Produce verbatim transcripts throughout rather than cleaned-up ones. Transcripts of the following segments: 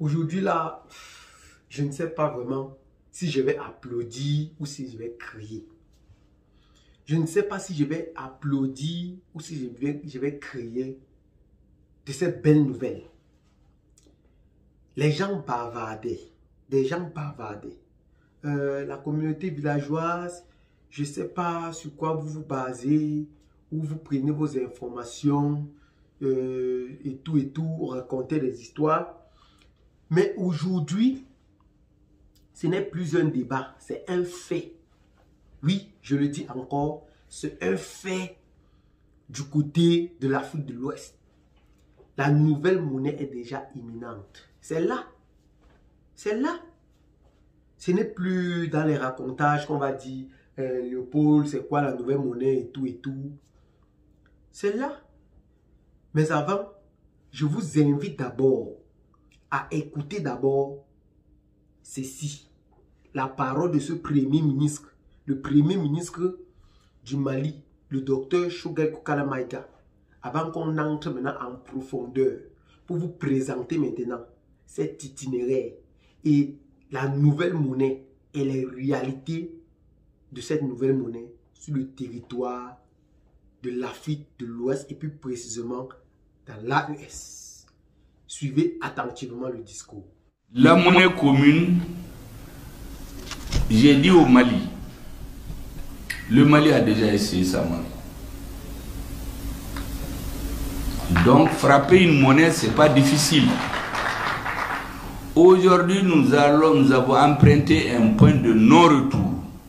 Aujourd'hui, là, je ne sais pas vraiment si je vais applaudir ou si je vais crier. Je ne sais pas si je vais applaudir ou si je vais, je vais crier de cette belle nouvelle. Les gens bavardaient. Des gens bavardaient. Euh, la communauté villageoise, je ne sais pas sur quoi vous vous basez, où vous prenez vos informations euh, et tout et tout, racontez des histoires. Mais aujourd'hui, ce n'est plus un débat, c'est un fait. Oui, je le dis encore, c'est un fait du côté de l'Afrique de l'Ouest. La nouvelle monnaie est déjà imminente. C'est là. C'est là. Ce n'est plus dans les racontages qu'on va dire, euh, Léopold, c'est quoi la nouvelle monnaie et tout et tout. C'est là. Mais avant, je vous invite d'abord à écouter d'abord ceci. La parole de ce premier ministre, le premier ministre du Mali, le docteur Choguel Kokala Maïga, avant qu'on entre maintenant en profondeur pour vous présenter maintenant cet itinéraire et la nouvelle monnaie et les réalités de cette nouvelle monnaie sur le territoire de l'Afrique de l'Ouest et plus précisément dans l'A E S. Suivez attentivement le discours. La monnaie commune, j'ai dit au Mali, le Mali a déjà essayé sa monnaie. Donc frapper une monnaie, ce n'est pas difficile. Aujourd'hui, nous, allons, nous avons emprunté un point de non-retour.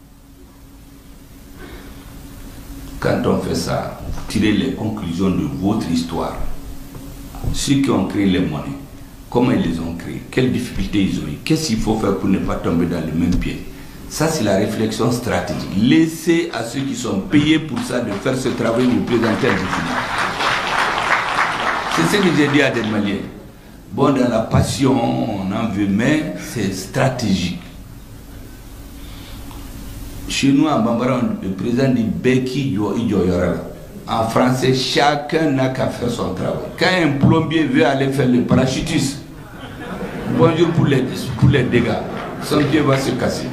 Quand on fait ça, tirez les conclusions de votre histoire. Ceux qui ont créé les monnaies, comment ils les ont créées, quelles difficultés ils ont eu, qu'est-ce qu'il faut faire pour ne pas tomber dans le même pied. Ça, c'est la réflexion stratégique. Laissez à ceux qui sont payés pour ça de faire ce travail le plus intelligent. C'est ce que j'ai dit à des Maliens. Bon, dans la passion, on en veut, mais c'est stratégique. Chez nous, en Bambara, le président dit Beki Yoyora. En français, chacun n'a qu'à faire son travail. Quand un plombier veut aller faire le parachutisme, bonjour pour les, pour les dégâts, son pied va se casser.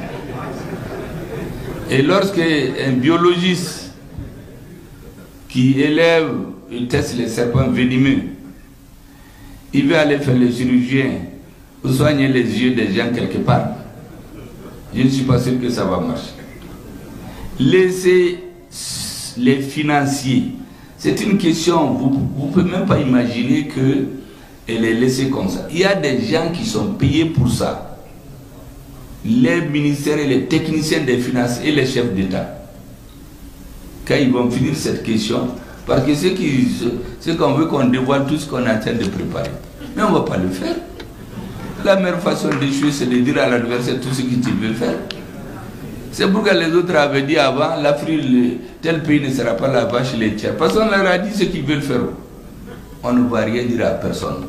Et lorsque un biologiste qui élève et teste les serpents venimeux, il veut aller faire le chirurgien ou soigner les yeux des gens quelque part, je ne suis pas sûr que ça va marcher. Laissez les financiers. C'est une question, vous ne pouvez même pas imaginer qu'elle est laissée comme ça. Il y a des gens qui sont payés pour ça. Les ministères et les techniciens des finances et les chefs d'État. Quand ils vont finir cette question, parce que c'est ce qu'on veut qu'on dévoile tout ce qu'on est en train de préparer. Mais on ne va pas le faire. La meilleure façon d'échouer, c'est de dire à l'adversaire tout ce que tu veux faire. C'est pourquoi les autres avaient dit avant, l'Afrique, tel pays ne sera pas la vache laitière. Parce qu'on leur a dit ce qu'ils veulent faire. On ne va rien dire à personne.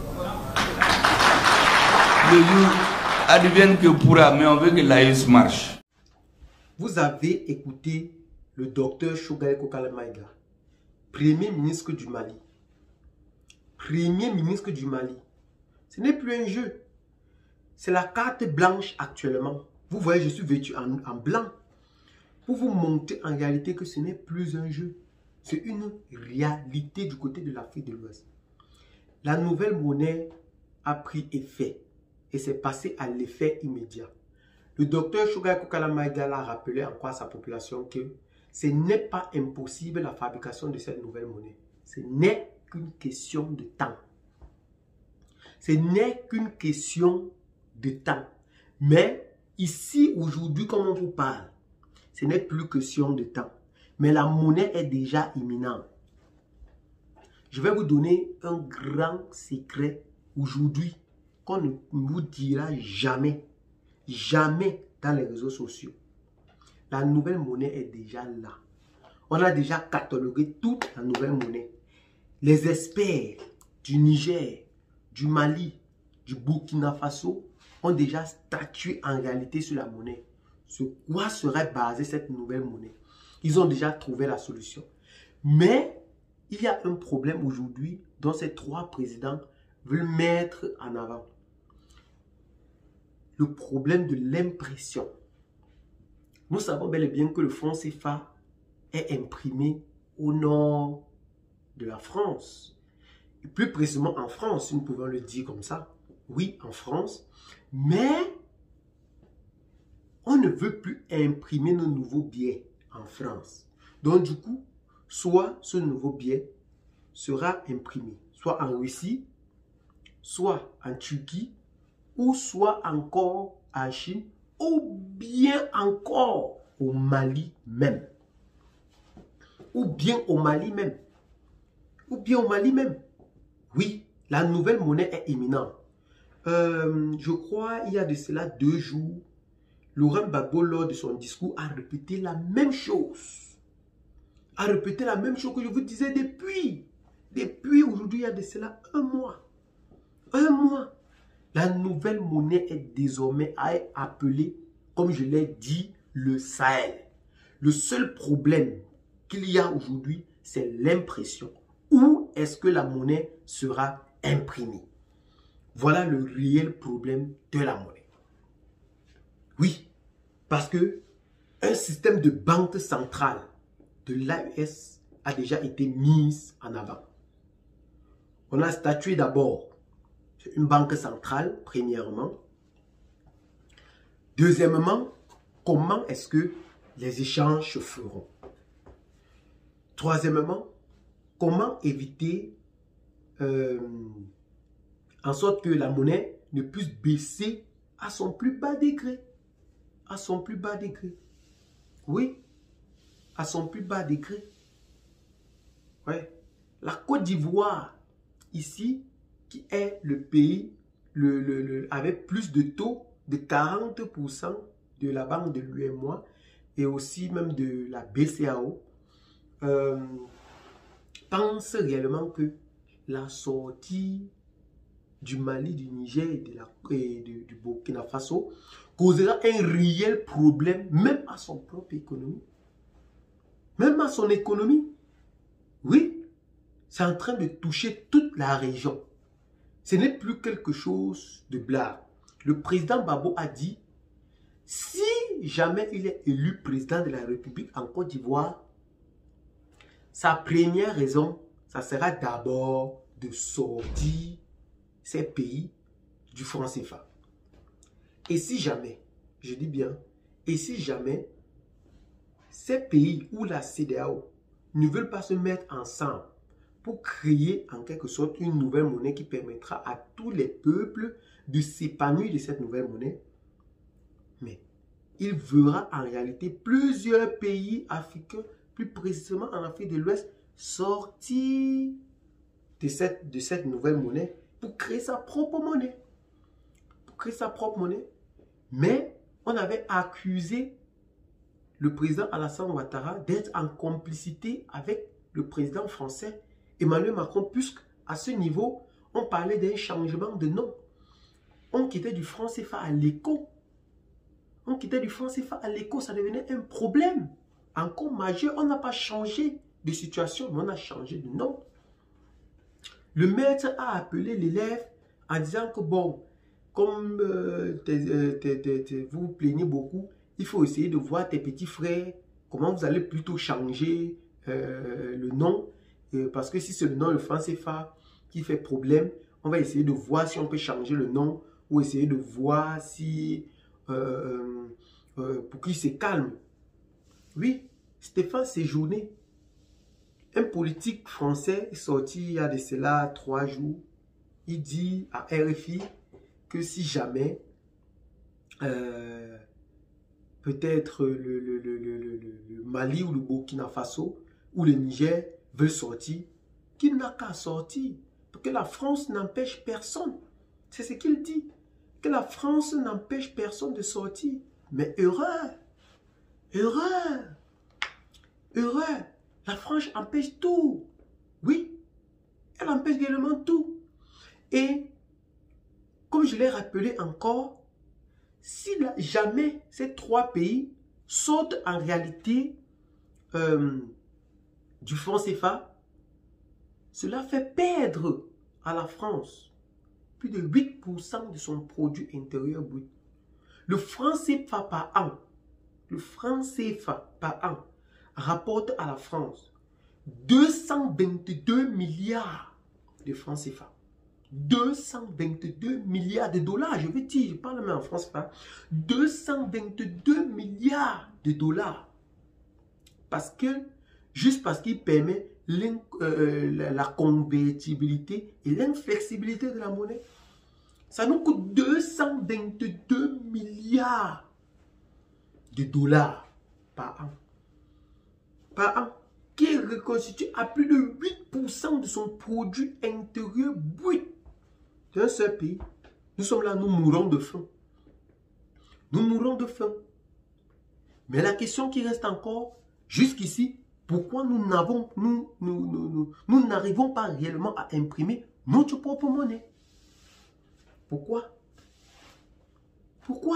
Le jour advienne que pourra, mais on veut que l'A E S marche. Vous avez écouté le docteur Choguel Kokala Maïga, premier ministre du Mali. Premier ministre du Mali. Ce n'est plus un jeu. C'est la carte blanche actuellement. Vous voyez, je suis vêtu en, en blanc. Pour vous montrer en réalité que ce n'est plus un jeu. C'est une réalité du côté de l'Afrique de l'Ouest. La nouvelle monnaie a pris effet. Et c'est passé à l'effet immédiat. Le docteur Choguel Kokala Maïga a rappelé encore à sa population que ce n'est pas impossible la fabrication de cette nouvelle monnaie. Ce n'est qu'une question de temps. Ce n'est qu'une question de temps. Mais ici, aujourd'hui, comme on vous parle, ce n'est plus question de temps. Mais la monnaie est déjà imminente. Je vais vous donner un grand secret aujourd'hui qu'on ne vous dira jamais, jamais dans les réseaux sociaux. La nouvelle monnaie est déjà là. On a déjà catalogué toute la nouvelle monnaie. Les experts du Niger, du Mali, du Burkina Faso ont déjà statué en réalité sur la monnaie. Sur quoi serait basée cette nouvelle monnaie? Ils ont déjà trouvé la solution. Mais il y a un problème aujourd'hui dont ces trois présidents veulent mettre en avant. le problème de l'impression. Nous savons bel et bien que le franc C F A est imprimé au nord de la France. Et plus précisément en France, si nous pouvons le dire comme ça. Oui, en France. Mais on ne veut plus imprimer nos nouveaux billets en France. Donc du coup, soit ce nouveau billet sera imprimé, soit en Russie, soit en Turquie, ou soit encore en Chine, ou bien encore au Mali même. Ou bien au Mali même. Ou bien au Mali même. Oui, la nouvelle monnaie est imminente. Euh, je crois, il y a de cela deux jours, Laurent Gbagbo, lors de son discours, a répété la même chose. A répété la même chose que je vous disais depuis. Depuis aujourd'hui, il y a de cela un mois. Un mois. La nouvelle monnaie est désormais appelée, comme je l'ai dit, le Sahel. Le seul problème qu'il y a aujourd'hui, c'est l'impression. Où est-ce que la monnaie sera imprimée? Voilà le réel problème de la monnaie. Oui, parce que un système de banque centrale de l'A E S a déjà été mis en avant. On a statué d'abord sur une banque centrale, premièrement. Deuxièmement, comment est-ce que les échanges se feront? Troisièmement, comment éviter euh, en sorte que la monnaie ne puisse baisser à son plus bas degré. À son plus bas degré. Oui, à son plus bas degré. Ouais. La Côte d'Ivoire, ici, qui est le pays le, le, le, avec plus de taux de quarante pour cent de la banque de l'U E M O A et aussi même de la B C A O, euh, pense réellement que la sortie du Mali, du Niger et, de la, et de, du Burkina Faso causera un réel problème même à son propre économie. Même à son économie. Oui, c'est en train de toucher toute la région. Ce n'est plus quelque chose de blague. Le président Gbagbo a dit, si jamais il est élu président de la République en Côte d'Ivoire, sa première raison, ça sera d'abord de sortir ces pays du franc C F A. Et si jamais, je dis bien, et si jamais ces pays ou la C E D E A O ne veulent pas se mettre ensemble pour créer en quelque sorte une nouvelle monnaie qui permettra à tous les peuples de s'épanouir de cette nouvelle monnaie, mais il verra en réalité plusieurs pays africains, plus précisément en Afrique de l'Ouest, sortir de cette, de cette nouvelle monnaie pour créer sa propre monnaie. Pour créer sa propre monnaie. Mais on avait accusé le président Alassane Ouattara d'être en complicité avec le président français Emmanuel Macron, puisque à ce niveau, on parlait d'un changement de nom. On quittait du franc C F A à l'éco. On quittait du franc C F A à l'éco, ça devenait un problème encore majeur. On n'a pas changé de situation, mais on a changé de nom. Le maître a appelé l'élève en disant que bon, comme euh, t'es, t'es, t'es, t'es, vous vous plaignez beaucoup, il faut essayer de voir tes petits frères, comment vous allez plutôt changer euh, le nom. Euh, parce que si c'est le nom, le franc C F A qui fait problème, on va essayer de voir si on peut changer le nom ou essayer de voir si, euh, euh, pour qu'il se calme. Oui, Stéphane Séjourné, un politique français est sorti il y a de cela trois jours. Il dit à R F I que si jamais euh, peut-être le, le, le, le, le, le Mali ou le Burkina Faso ou le Niger veut sortir, qu'il n'a qu'à sortir. Parce que la France n'empêche personne. C'est ce qu'il dit. Que la France n'empêche personne de sortir. Mais erreur. Erreur. Erreur. La France empêche tout. Oui. Elle empêche également tout. Et, comme je l'ai rappelé encore, si la, jamais ces trois pays sortent en réalité euh, du franc C F A, cela fait perdre à la France plus de huit pour cent de son produit intérieur brut. Le franc C F A par an, le franc C F A par an rapporte à la France deux cent vingt-deux milliards de francs C F A. deux cent vingt-deux milliards de dollars, je veux dire, je parle même en France, pas. deux cent vingt-deux milliards de dollars. Parce que, juste parce qu'il permet euh, la, la convertibilité et l'inflexibilité de la monnaie, ça nous coûte deux cent vingt-deux milliards de dollars par an. Par an, qui reconstitue à plus de huit pour cent de son produit intérieur brut d'un seul pays. Nous sommes là, nous mourons de faim. Nous mourons de faim. Mais la question qui reste encore, jusqu'ici, pourquoi nous n'avons, nous, nous, nous, nous, nous n'arrivons pas réellement à imprimer notre propre monnaie? Pourquoi? Pourquoi?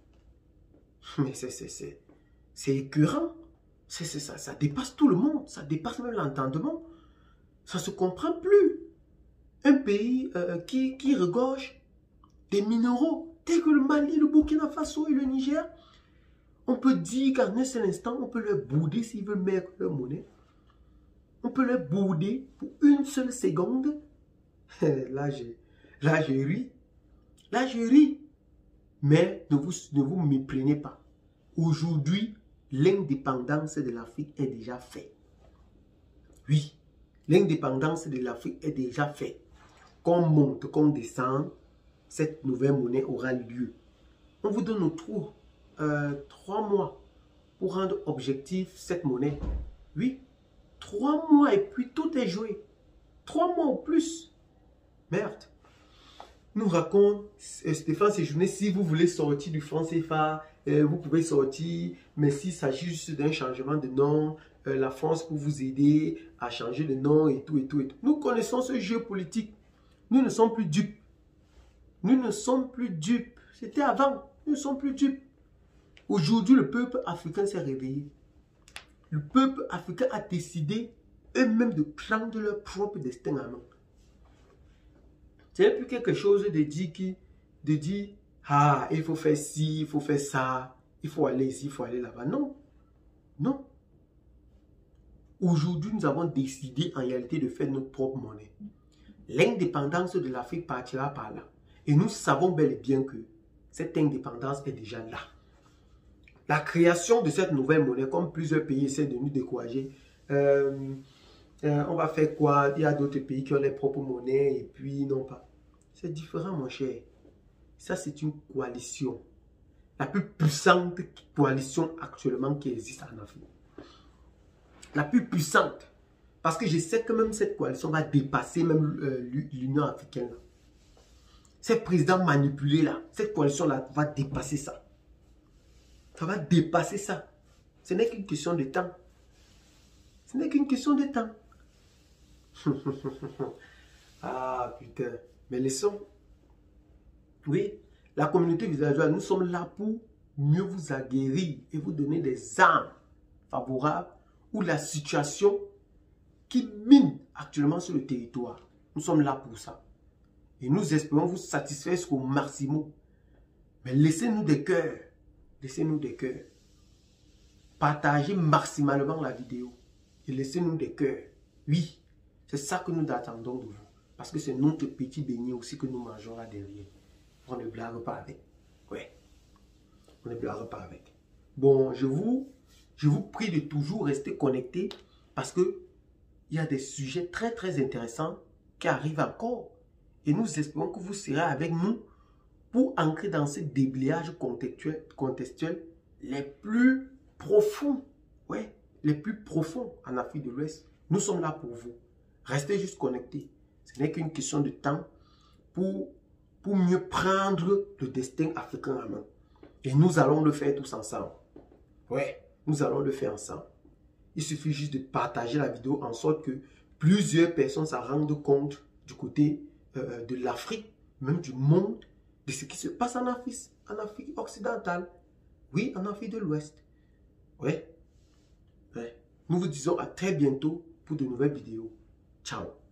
Mais c'est écœurant. C'est ça, ça dépasse tout le monde. Ça dépasse même l'entendement. Ça ne se comprend plus. Un pays euh, qui, qui regorge des minéraux, tels que le Mali, le Burkina Faso et le Niger, on peut dire qu'en un seul instant, on peut leur bouder s'ils veulent mettre leur monnaie. On peut leur bouder pour une seule seconde. Là, je, là, je ris. Là, je ris. Mais ne vous, ne vous méprenez pas. Aujourd'hui, l'indépendance de l'Afrique est déjà faite. Oui, l'indépendance de l'Afrique est déjà faite. Qu'on monte, qu'on descend, cette nouvelle monnaie aura lieu. On vous donne trop, euh, trois mois pour rendre objectif cette monnaie. Oui, trois mois et puis tout est joué. Trois mois ou plus. Merde. Nous raconte Stéphane Séjourné, si vous voulez sortir du franc C F A, euh, vous pouvez sortir, mais s'il s'agit juste d'un changement de nom, euh, la France pour vous aider à changer de nom et tout et tout et tout. Nous connaissons ce jeu politique. Nous ne sommes plus dupes. Nous ne sommes plus dupes. C'était avant. Nous ne sommes plus dupes. Aujourd'hui, le peuple africain s'est réveillé. Le peuple africain a décidé eux-mêmes de prendre leur propre destin en main. Ce n'est plus quelque chose de dire, qui, de dire, ah, il faut faire ci, il faut faire ça, il faut aller ici, il faut aller là-bas. Non. Non. Aujourd'hui, nous avons décidé en réalité de faire notre propre monnaie. L'indépendance de l'Afrique partira par là. Et nous savons bel et bien que cette indépendance est déjà là. La création de cette nouvelle monnaie, comme plusieurs pays essaient de nous décourager, euh, euh, on va faire quoi? Il y a d'autres pays qui ont leurs propres monnaies et puis non pas. C'est différent, mon cher. Ça, c'est une coalition. La plus puissante coalition actuellement qui existe en Afrique. La plus puissante. Parce que je sais que même cette coalition va dépasser même euh, l'Union africaine. Ces présidents manipulés là, cette coalition-là va dépasser ça. Ça va dépasser ça. Ce n'est qu'une question de temps. Ce n'est qu'une question de temps. Ah putain. Mais laissons. Oui, la communauté villageoise, nous sommes là pour mieux vous aguerrir et vous donner des armes favorables ou la situation qui mine actuellement sur le territoire. Nous sommes là pour ça. Et nous espérons vous satisfaire jusqu'au maximum. Mais laissez-nous des cœurs. Laissez-nous des cœurs. Partagez maximalement la vidéo. Et laissez-nous des cœurs. Oui, c'est ça que nous attendons de vous. Parce que c'est notre petit beignet aussi que nous mangeons là derrière. On ne blague pas avec. Ouais. On ne blague pas avec. Bon, je vous, je vous prie de toujours rester connectés. Parce que il y a des sujets très très intéressants qui arrivent encore. Et nous espérons que vous serez avec nous pour entrer dans ces déblayages contextuels, contextuels les plus profonds. Ouais, les plus profonds en Afrique de l'Ouest. Nous sommes là pour vous. Restez juste connectés. Ce n'est qu'une question de temps pour, pour mieux prendre le destin africain en main. Et nous allons le faire tous ensemble. Ouais, nous allons le faire ensemble. Il suffit juste de partager la vidéo en sorte que plusieurs personnes s'en rendent compte du côté euh, de l'Afrique, même du monde, de ce qui se passe en Afrique, en Afrique occidentale. Oui, en Afrique de l'Ouest. Ouais. Ouais. Nous vous disons à très bientôt pour de nouvelles vidéos. Ciao.